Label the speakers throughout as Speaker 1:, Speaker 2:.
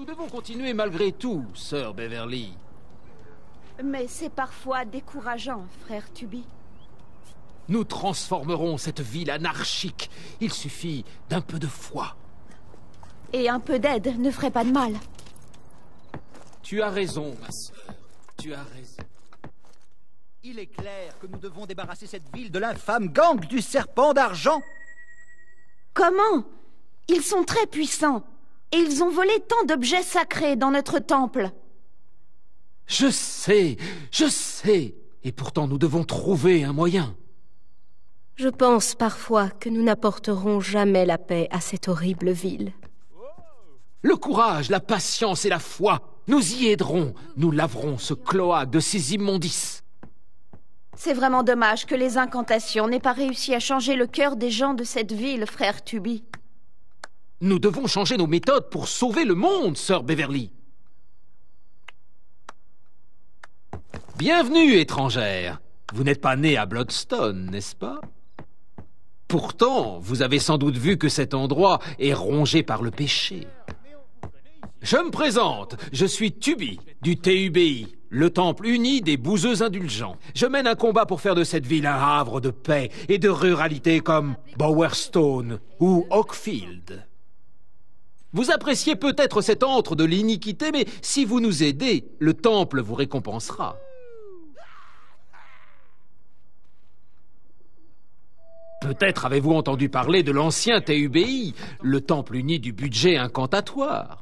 Speaker 1: devons continuer malgré tout, sœur Beverly.
Speaker 2: Mais c'est parfois décourageant, frère Tubby.
Speaker 1: Nous transformerons cette ville anarchique. Il suffit d'un peu de foi.
Speaker 2: Et un peu d'aide ne ferait pas de mal.
Speaker 1: Tu as raison, ma sœur. Tu as raison.
Speaker 3: Il est clair que nous devons débarrasser cette ville de l'infâme gang du serpent d'argent.
Speaker 2: Comment? Ils sont très puissants. Et ils ont volé tant d'objets sacrés dans notre temple.
Speaker 1: Je sais. Et pourtant nous devons trouver un moyen.
Speaker 4: Je pense parfois que nous n'apporterons jamais la paix à cette horrible ville.
Speaker 1: Le courage, la patience et la foi, nous y aiderons. Nous laverons ce cloaque de ces immondices.
Speaker 2: C'est vraiment dommage que les incantations n'aient pas réussi à changer le cœur des gens de cette ville, frère Tubby.
Speaker 1: Nous devons changer nos méthodes pour sauver le monde, sœur Beverly. Bienvenue, étrangère. Vous n'êtes pas née à Bloodstone, n'est-ce pas? Pourtant, vous avez sans doute vu que cet endroit est rongé par le péché. Je me présente, je suis Tubby, du TUBI, le temple uni des bouseux indulgents. Je mène un combat pour faire de cette ville un havre de paix et de ruralité comme Bowerstone ou Oakfield. Vous appréciez peut-être cet antre de l'iniquité, mais si vous nous aidez, le temple vous récompensera. Peut-être avez-vous entendu parler de l'ancien TUBI, le temple uni du budget incantatoire.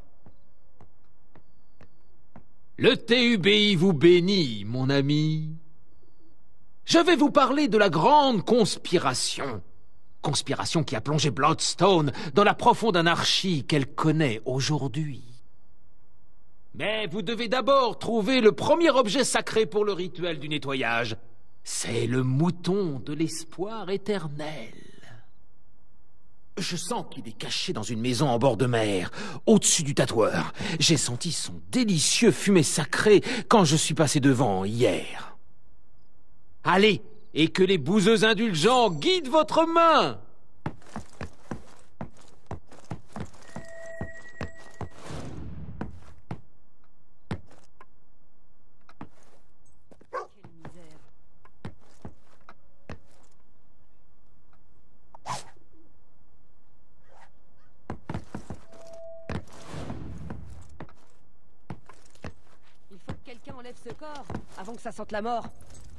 Speaker 1: Le TUBI vous bénit, mon ami. Je vais vous parler de la grande conspiration. Conspiration qui a plongé Bloodstone dans la profonde anarchie qu'elle connaît aujourd'hui. Mais vous devez d'abord trouver le premier objet sacré pour le rituel du nettoyage. C'est le mouton de l'espoir éternel. Je sens qu'il est caché dans une maison en bord de mer, au-dessus du tatoueur. J'ai senti son délicieux fumet sacré quand je suis passé devant hier. Allez, et que les bouseux indulgents guident votre main!
Speaker 4: Il faut que quelqu'un enlève ce corps avant que ça sente la mort.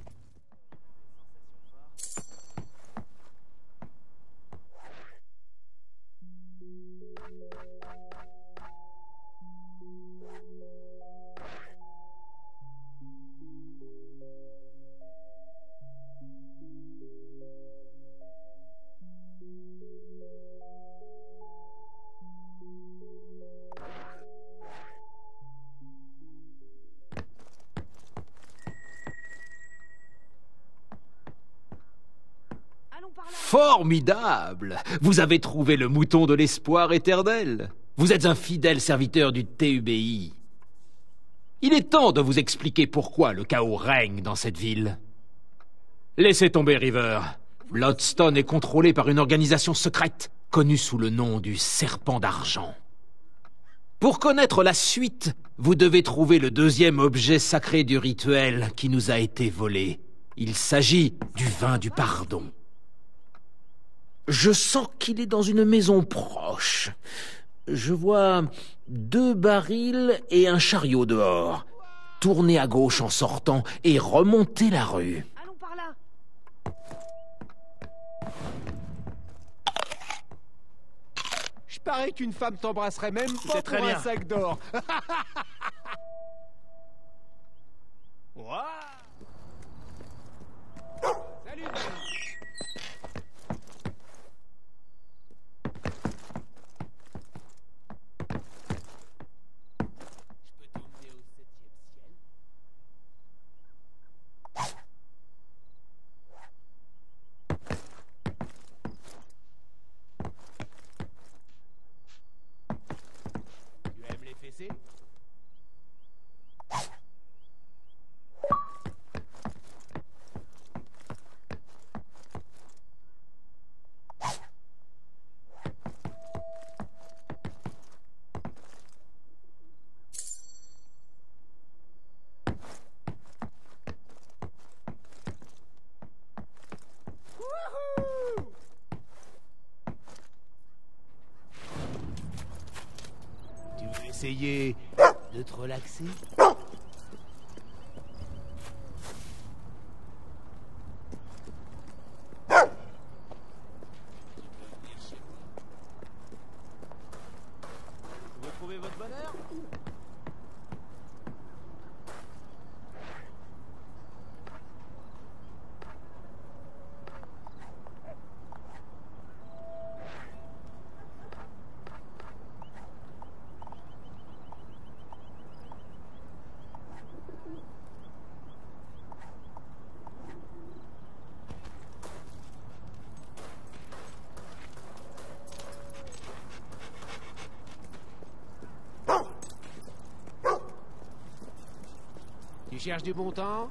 Speaker 1: Formidable! Vous avez trouvé le mouton de l'espoir éternel. Vous êtes un fidèle serviteur du TUBI. Il est temps de vous expliquer pourquoi le chaos règne dans cette ville. Laissez tomber, River. Bloodstone est contrôlé par une organisation secrète, connue sous le nom du Serpent d'Argent. Pour connaître la suite, vous devez trouver le deuxième objet sacré du rituel qui nous a été volé. Il s'agit du vin du pardon. Je sens qu'il est dans une maison proche. Je vois 2 barils et un chariot dehors. Tournez à gauche en sortant et remontez la rue.
Speaker 4: Allons par là.
Speaker 5: Je parie qu'une femme t'embrasserait même pas
Speaker 6: C'est très
Speaker 5: pour un
Speaker 6: bien.
Speaker 5: sac d'or. Ouah. Salut. Tu aimes les fessées? essayer de te relaxer?
Speaker 3: Vous trouvez votre bonheur?
Speaker 5: Tu cherches du bon temps?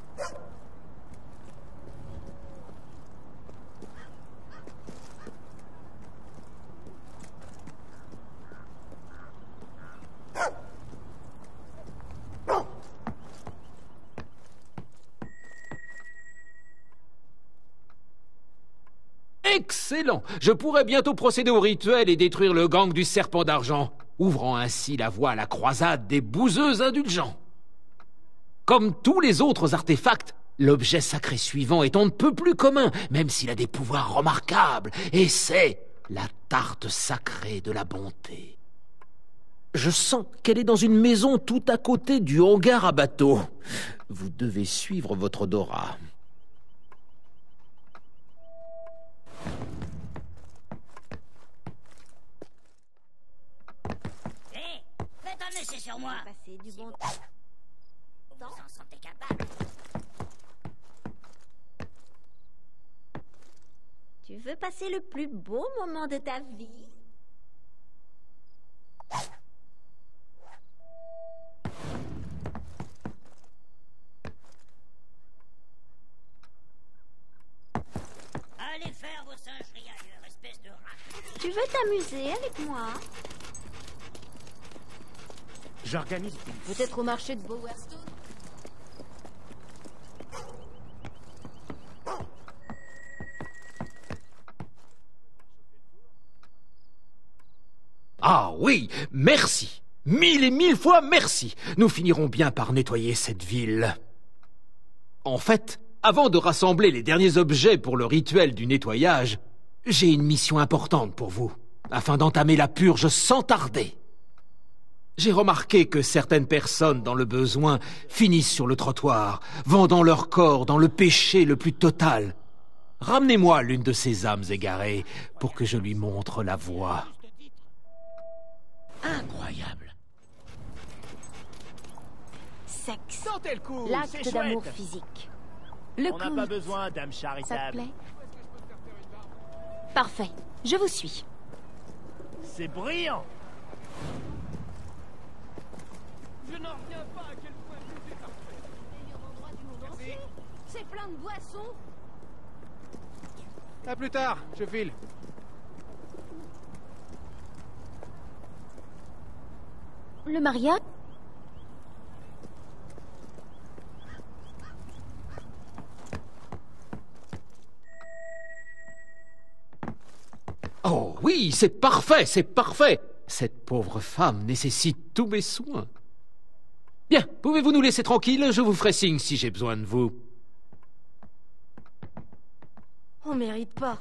Speaker 1: Excellent! Je pourrais bientôt procéder au rituel et détruire le gang du serpent d'argent, ouvrant ainsi la voie à la croisade des bouseux indulgents. Comme tous les autres artefacts, l'objet sacré suivant est on ne peut plus commun, même s'il a des pouvoirs remarquables, et c'est la tarte sacrée de la bonté. Je sens qu'elle est dans une maison tout à côté du hangar à bateau. Vous devez suivre votre odorat.
Speaker 6: Faites un essai sur moi.
Speaker 2: Passer du bon temps.
Speaker 6: Vous en sentez capable?
Speaker 2: Tu veux passer le plus beau moment de ta vie?
Speaker 6: Allez faire vos singeries ailleurs, espèce de rat.
Speaker 2: Tu veux t'amuser avec moi?
Speaker 5: J'organise.
Speaker 4: Peut-être au marché de Bowerstone?
Speaker 1: Ah oui, merci. 1000 et 1000 fois merci. Nous finirons bien par nettoyer cette ville. En fait, avant de rassembler les derniers objets pour le rituel du nettoyage, j'ai une mission importante pour vous, afin d'entamer la purge sans tarder. J'ai remarqué que certaines personnes dans le besoin finissent sur le trottoir, vendant leur corps dans le péché le plus total. Ramenez-moi l'une de ces âmes égarées pour que je lui montre la voie.
Speaker 5: Incroyable.
Speaker 2: Sexe.
Speaker 5: Sentez le coup, c'est
Speaker 2: L'acte
Speaker 5: chouette.
Speaker 2: d'amour physique. Le
Speaker 5: On n'a pas
Speaker 2: culte.
Speaker 5: besoin d'âme
Speaker 2: Ça te
Speaker 5: charitable.
Speaker 2: plaît? Parfait. Je vous suis.
Speaker 5: C'est brillant.
Speaker 6: Je n'en reviens pas à quel point tout est parfait.
Speaker 4: C'est plein de boissons.
Speaker 5: À plus tard, je file.
Speaker 2: Le mariage?
Speaker 1: Oh oui, c'est parfait, c'est parfait. Cette pauvre femme nécessite tous mes soins. Bien, pouvez-vous nous laisser tranquilles? Je vous ferai signe si j'ai besoin de vous.
Speaker 4: On mérite pas.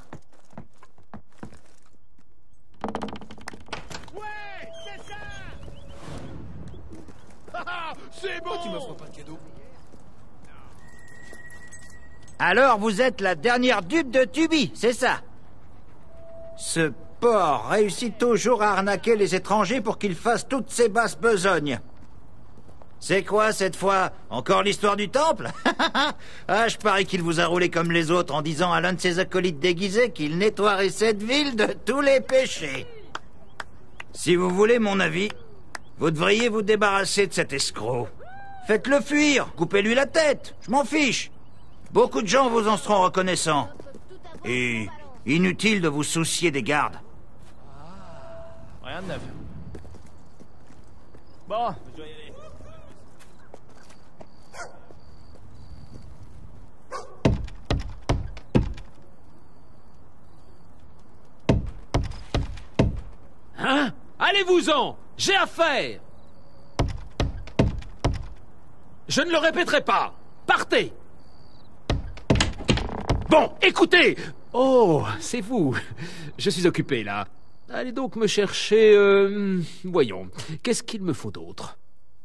Speaker 5: Ouais, c'est ça. C'est bon. Tu m'offres pas de cadeau.
Speaker 3: Alors vous êtes la dernière dupe de Tubi, c'est ça? Ce porc réussit toujours à arnaquer les étrangers pour qu'ils fassent toutes ces basses besognes. C'est quoi cette fois? Encore l'histoire du temple? Ah, je parie qu'il vous a roulé comme les autres en disant à l'un de ses acolytes déguisés qu'il nettoierait cette ville de tous les péchés. Si vous voulez mon avis, vous devriez vous débarrasser de cet escroc. Faites-le fuir, coupez-lui la tête, je m'en fiche. Beaucoup de gens vous en seront reconnaissants. Et inutile de vous soucier des gardes.
Speaker 5: Rien de neuf. Bon, je dois y aller.
Speaker 1: Hein? Allez-vous-en! J'ai affaire. Je ne le répéterai pas. Partez. Bon, écoutez. Oh, c'est vous. Je suis occupé, là. Allez donc me chercher... voyons, qu'est-ce qu'il me faut d'autre?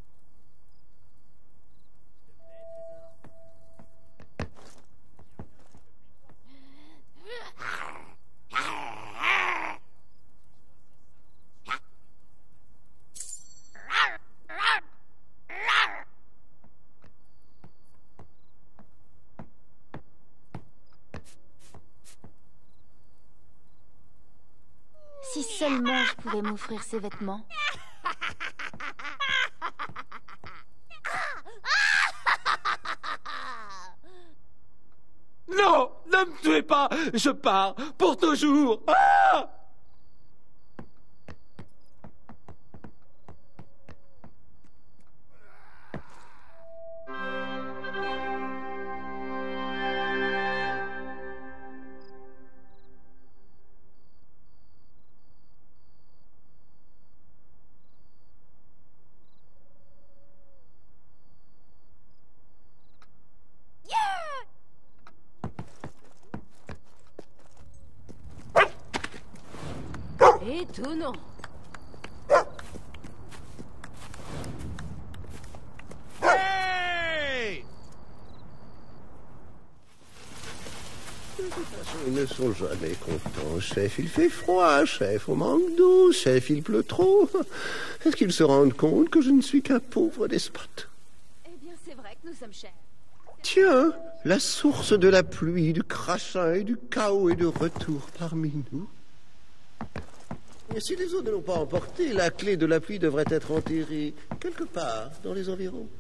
Speaker 7: Si seulement je pouvais m'offrir ces vêtements.
Speaker 1: Non, ne me tuez pas. Je pars pour toujours. Ah!
Speaker 4: Étonnant.
Speaker 5: Hey!
Speaker 8: De toute façon, ils ne sont jamais contents. Chef, il fait froid. Chef, on manque d'eau. Chef, il pleut trop. Est-ce qu'ils se rendent compte que je ne suis qu'un pauvre despote?
Speaker 7: Eh bien, c'est vrai que nous sommes chers.
Speaker 8: Tiens, la source de la pluie, du crachin et du chaos est de retour parmi nous. Et si les eaux ne l'ont pas emporté, la clé de la pluie devrait être enterrée quelque part dans les environs.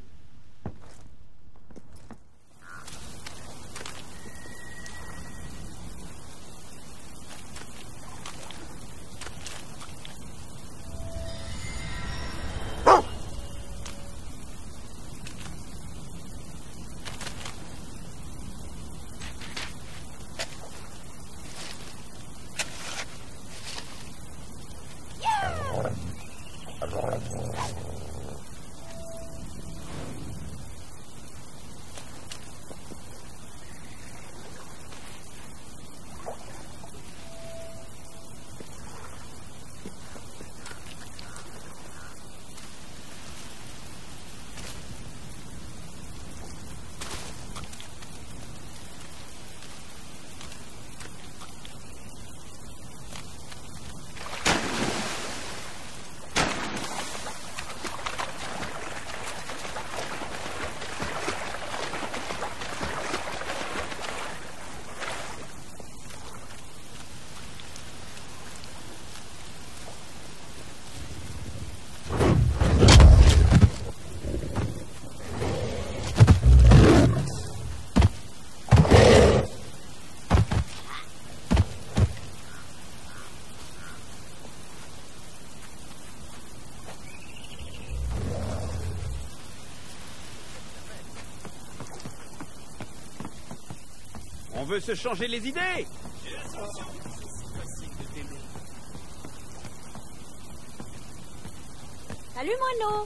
Speaker 5: On veut se changer les idées.
Speaker 7: Salut, moineau.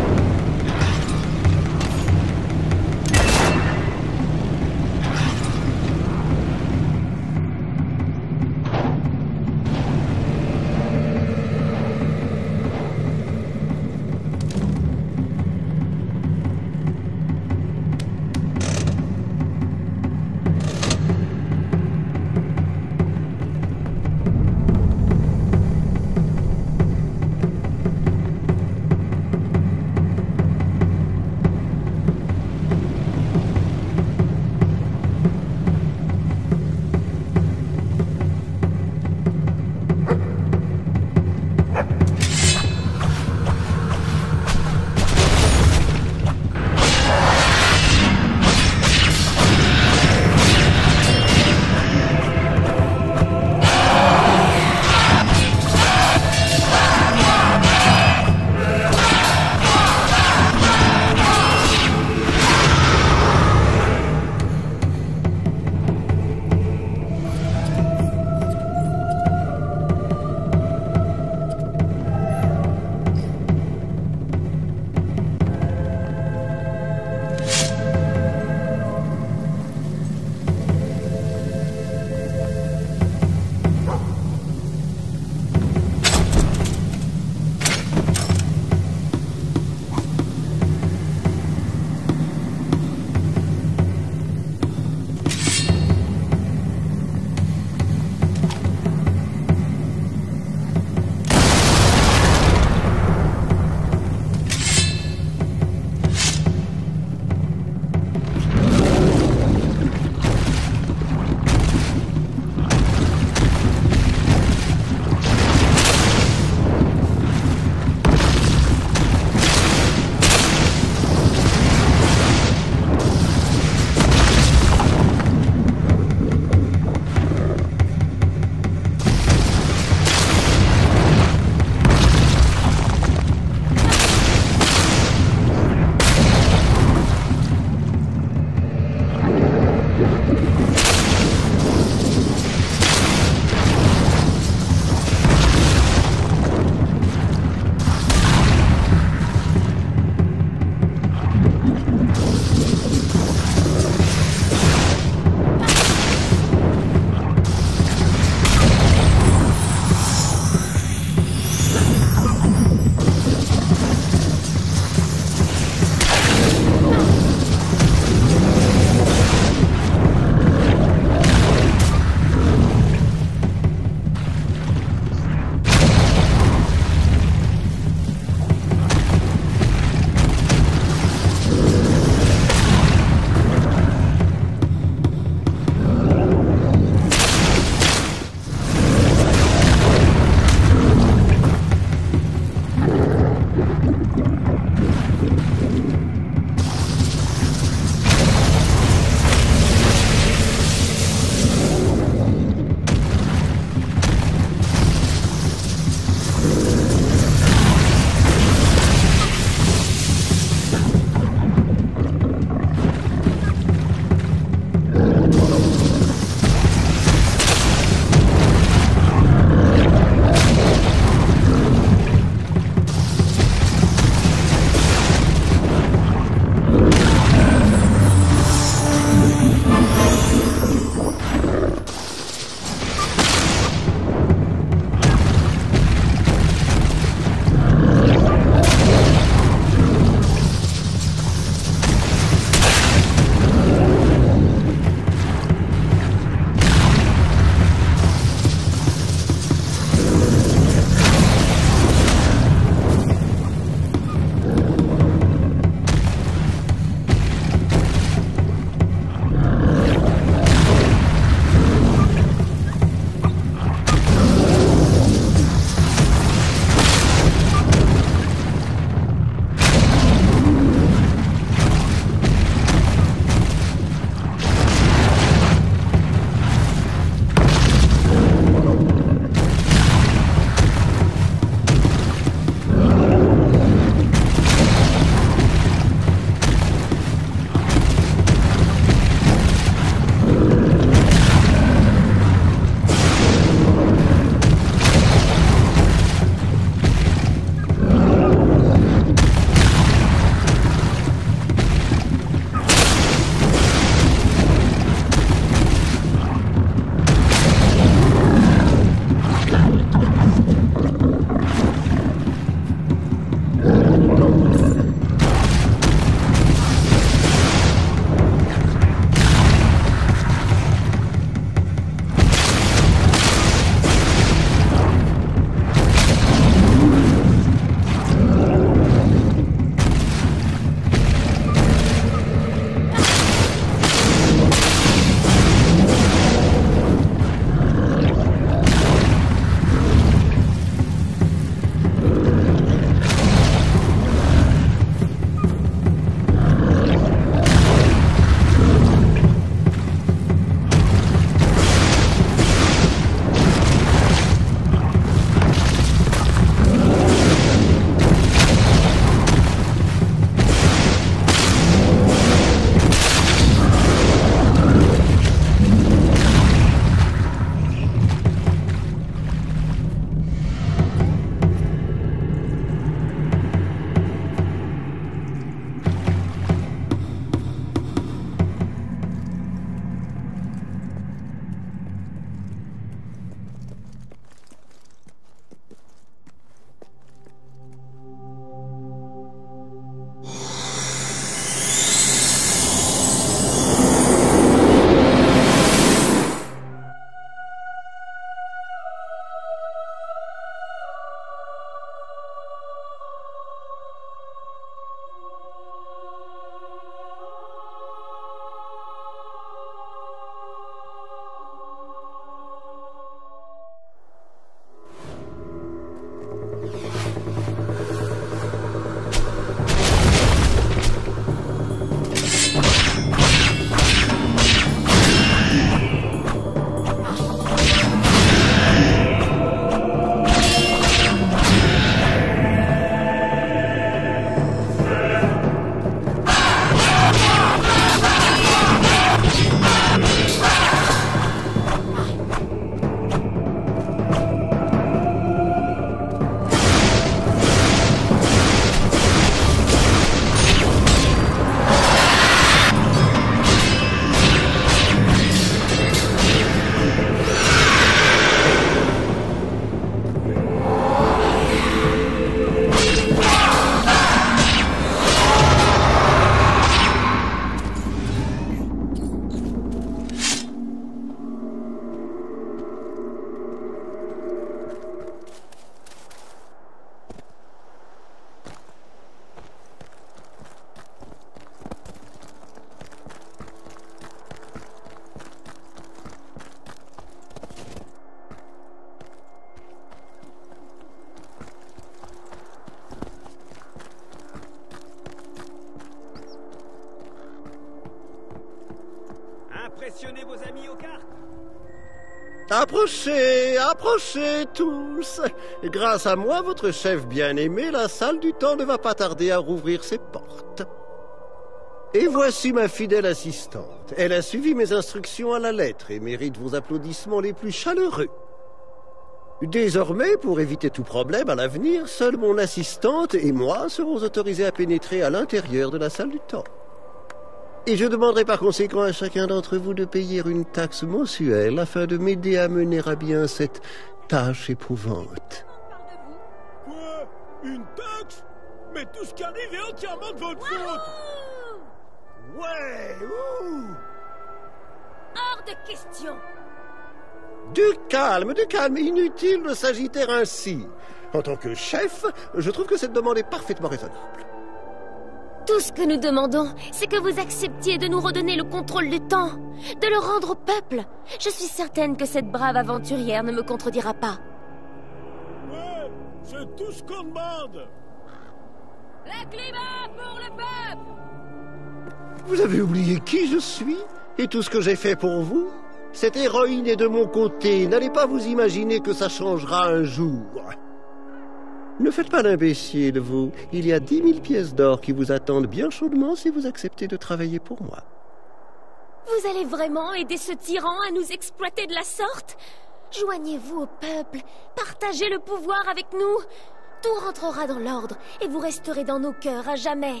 Speaker 6: impressionner vos amis aux cartes?
Speaker 8: Approchez, approchez tous. Grâce à moi, votre chef bien-aimé, la salle du temps ne va pas tarder à rouvrir ses portes. Et voici ma fidèle assistante. Elle a suivi mes instructions à la lettre et mérite vos applaudissements les plus chaleureux. Désormais, pour éviter tout problème à l'avenir, seule mon assistante et moi serons autorisés à pénétrer à l'intérieur de la salle du temps. Et je demanderai par conséquent à chacun d'entre vous de payer une taxe mensuelle afin de m'aider à mener à bien cette tâche éprouvante.
Speaker 5: Quoi? Une taxe? Mais tout ce qui arrive est entièrement de votre faute!
Speaker 8: Ouais, ouh!
Speaker 7: Hors de question.
Speaker 8: Du calme, inutile de s'agiter ainsi. En tant que chef, je trouve que cette demande est parfaitement raisonnable.
Speaker 4: Tout ce que nous demandons, c'est que vous acceptiez de nous redonner le contrôle du temps, de le rendre au peuple. Je suis certaine que cette brave aventurière ne me contredira pas.
Speaker 5: Ouais, c'est tout ce qu'on demande!
Speaker 7: La climat pour le peuple.
Speaker 8: Vous avez oublié qui je suis et tout ce que j'ai fait pour vous? Cette héroïne est de mon côté. N'allez pas vous imaginer que ça changera un jour. Ne faites pas l'imbécile, vous. Il y a 10 000 pièces d'or qui vous attendent bien chaudement si vous acceptez de travailler pour moi.
Speaker 4: Vous allez vraiment aider ce tyran à nous exploiter de la sorte? Joignez-vous au peuple, partagez le pouvoir avec nous. Tout rentrera dans l'ordre et vous resterez dans nos cœurs à jamais.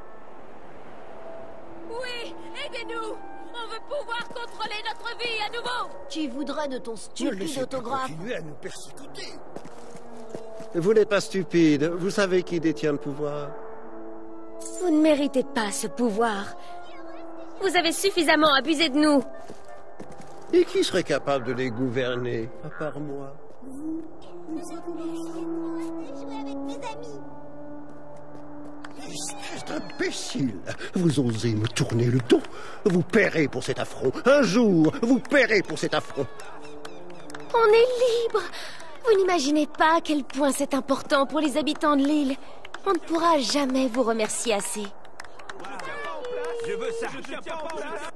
Speaker 7: Oui, aidez-nous. On veut pouvoir contrôler notre vie à nouveau.
Speaker 2: Qui voudrait de ton stupide autographe?
Speaker 8: Continuez à nous persécuter. Vous n'êtes pas stupide. Vous savez qui détient le pouvoir.
Speaker 4: Vous ne méritez pas ce pouvoir. Vous avez suffisamment abusé de nous.
Speaker 8: Et qui serait capable de les gouverner, à part moi?
Speaker 7: Jouer avec mes amis.
Speaker 8: Espèce d'imbécile! Vous osez me tourner le dos? Vous paierez pour cet affront. Un jour, vous paierez pour cet affront.
Speaker 4: On est libre. Vous n'imaginez pas à quel point c'est important pour les habitants de l'île. On ne pourra jamais vous remercier assez.
Speaker 6: Je veux ça. Je tiens pas en place.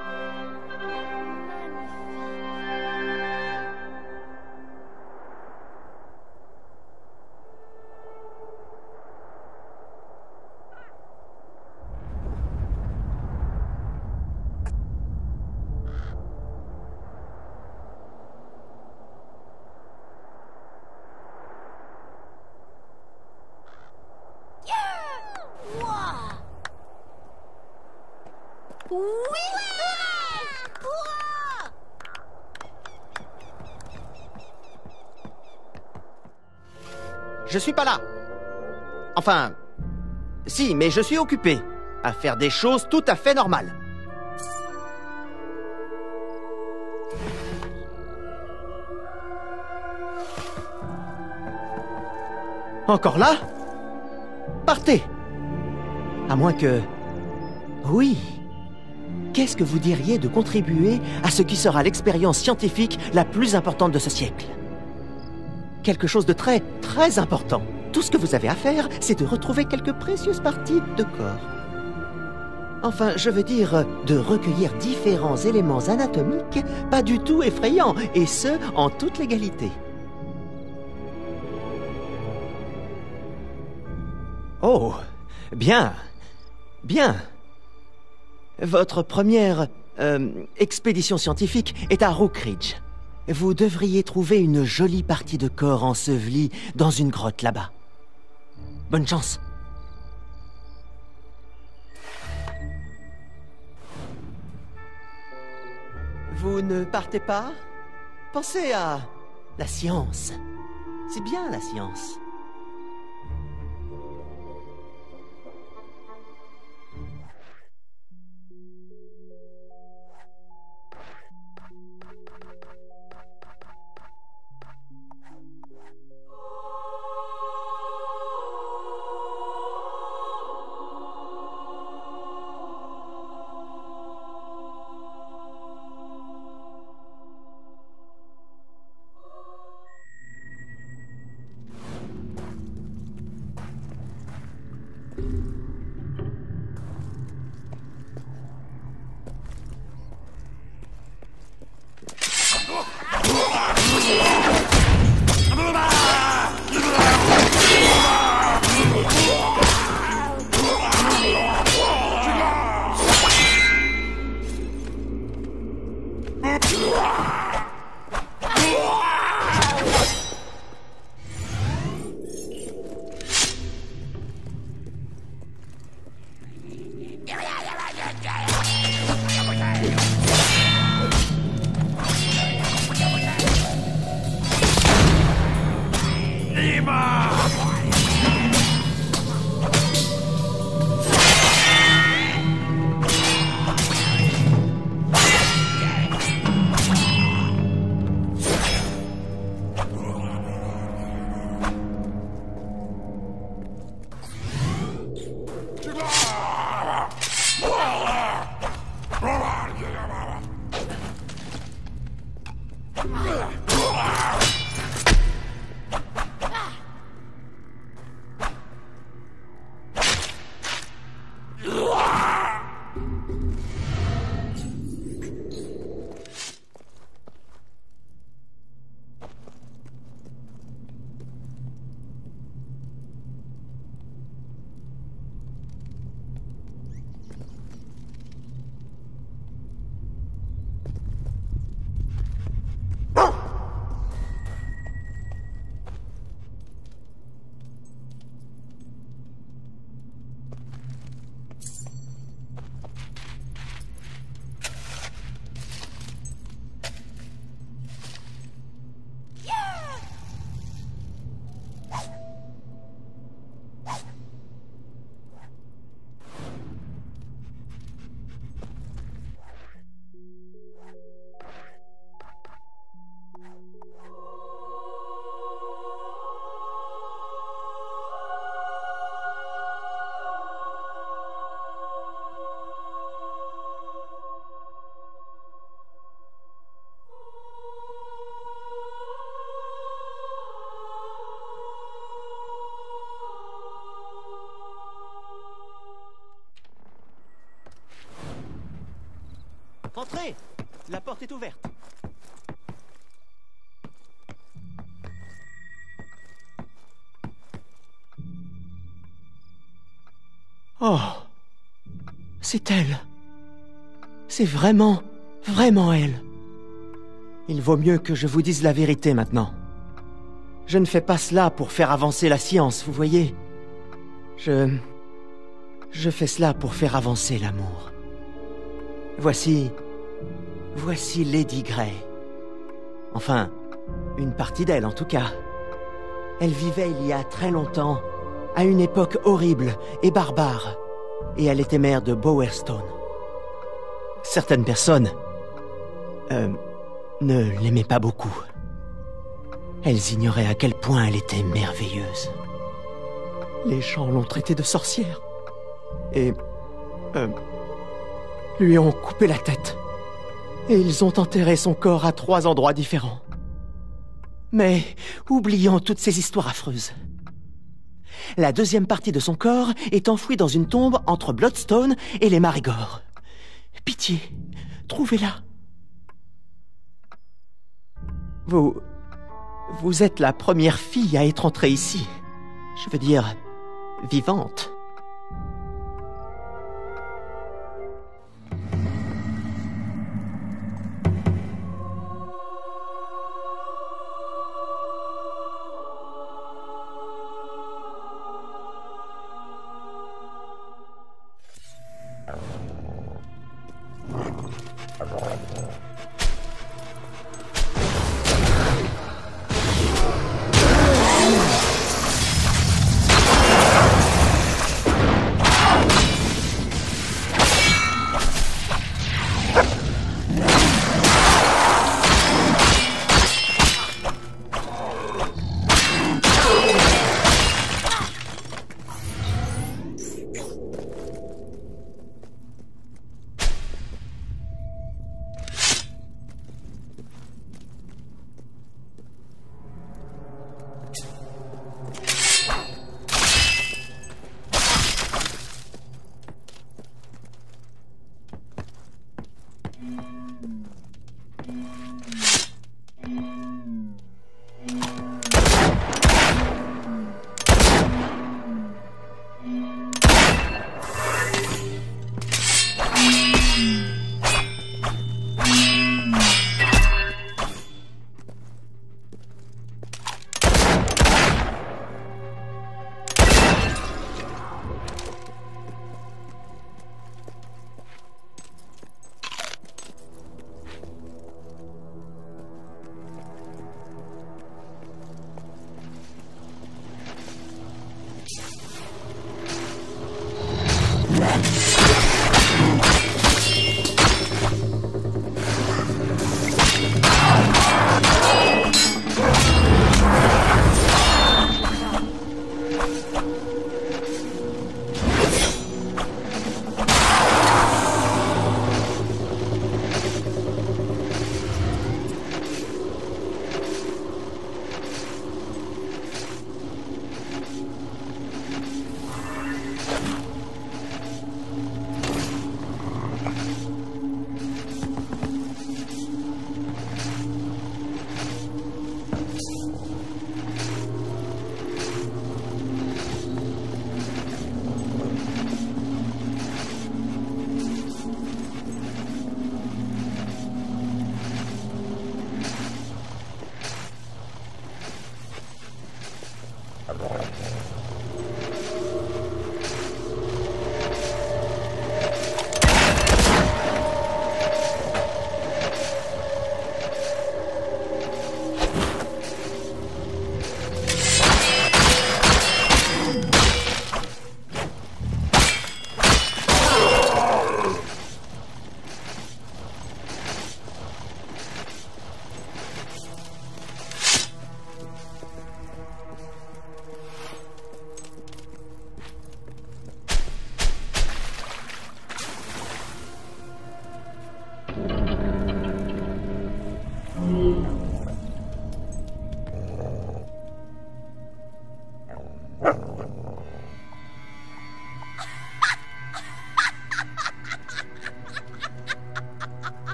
Speaker 9: Je suis pas là. Enfin, si, mais je suis occupé à faire des choses tout à fait normales. Encore là? Partez. À moins que... Oui. Qu'est-ce que vous diriez de contribuer à ce qui sera l'expérience scientifique la plus importante de ce siècle? Quelque chose de très, très important. Tout ce que vous avez à faire, c'est de retrouver quelques précieuses parties de corps. Enfin, je veux dire, de recueillir différents éléments anatomiques pas du tout effrayants, et ce, en toute légalité. Oh, bien, bien. Votre première expédition scientifique est à Rook Ridge. Vous devriez trouver une jolie partie de corps ensevelie dans une grotte là-bas. Bonne chance. Vous ne partez pas? Pensez à la science. C'est bien la science. Entrez! La porte est ouverte. Oh! C'est elle. C'est vraiment, vraiment elle. Il vaut mieux que je vous dise la vérité maintenant. Je ne fais pas cela pour faire avancer la science, vous voyez. Je fais cela pour faire avancer l'amour. Voici Lady Grey. Enfin, une partie d'elle en tout cas. Elle vivait il y a très longtemps, à une époque horrible et barbare, et elle était mère de Bowerstone. Certaines personnes ne l'aimaient pas beaucoup. Elles ignoraient à quel point elle était merveilleuse. Les gens l'ont traitée de sorcière et lui ont coupé la tête. Et ils ont enterré son corps à 3 endroits différents. Mais oublions toutes ces histoires affreuses. La deuxième partie de son corps est enfouie dans une tombe entre Bloodstone et les Marigore. Pitié, trouvez-la. Vous êtes la première fille à être entrée ici. Je veux dire, vivante.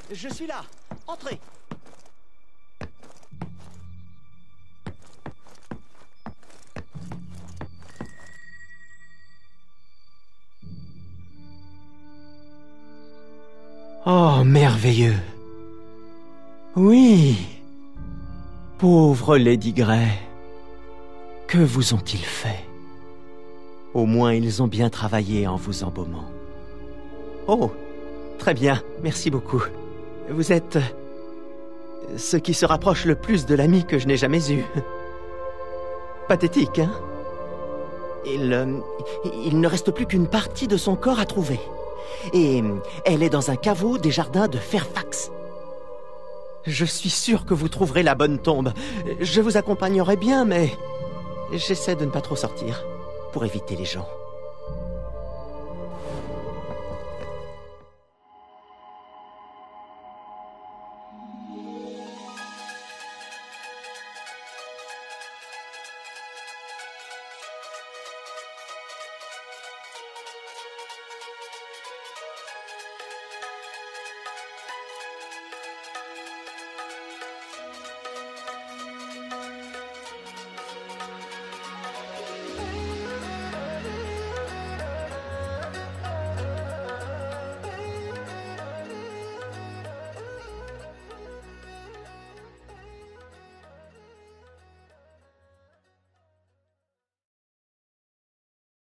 Speaker 9: Je suis là. Entrez. Oh, merveilleux. Oui. Pauvre Lady Grey. Que vous ont-ils fait? Au moins, ils ont bien travaillé en vous embaumant. Oh, très bien, merci beaucoup. Vous êtes ce qui se rapproche le plus de l'ami que je n'ai jamais eu. Pathétique, hein? Il ne reste plus qu'une partie de son corps à trouver. Et elle est dans un caveau des jardins de Fairfax. Je suis sûr que vous trouverez la bonne tombe. Je vous accompagnerai bien, mais j'essaie de ne pas trop sortir pour éviter les gens.